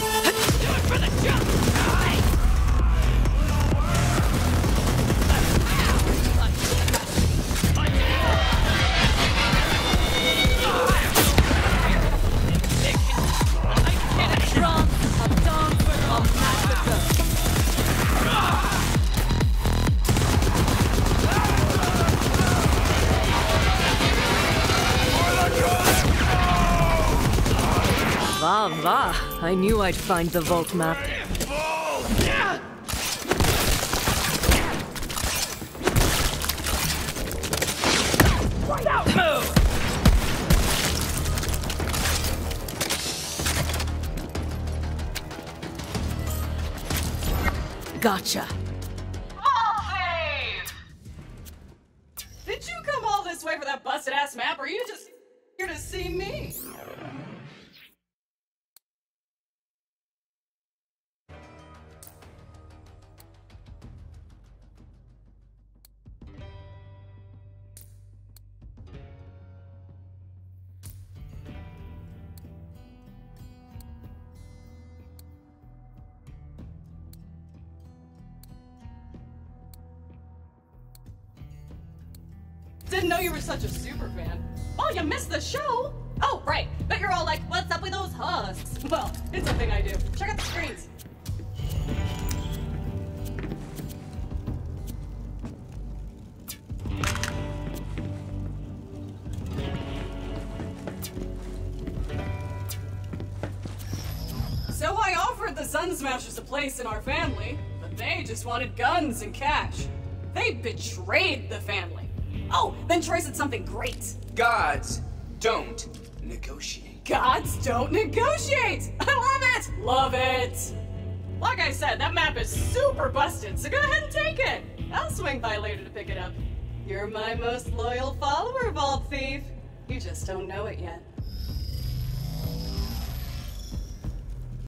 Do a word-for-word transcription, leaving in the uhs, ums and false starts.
for the jump! Va va! I knew I'd find the vault map. Gotcha. Mouthpiece! Did you come all this way for that busted-ass map, or are you just here to see me? Didn't know you were such a super fan. Oh, you missed the show? Oh, right. But you're all like, what's up with those husks? Well, it's a thing I do. Check out the screens. So I offered the Sun Smashers a place in our family, but they just wanted guns and cash. They betrayed the family. Oh, then Troy said something great. Gods don't negotiate. Gods don't negotiate! I love it! Love it! Like I said, that map is super busted, so go ahead and take it. I'll swing by later to pick it up. You're my most loyal follower, Vault Thief. You just don't know it yet.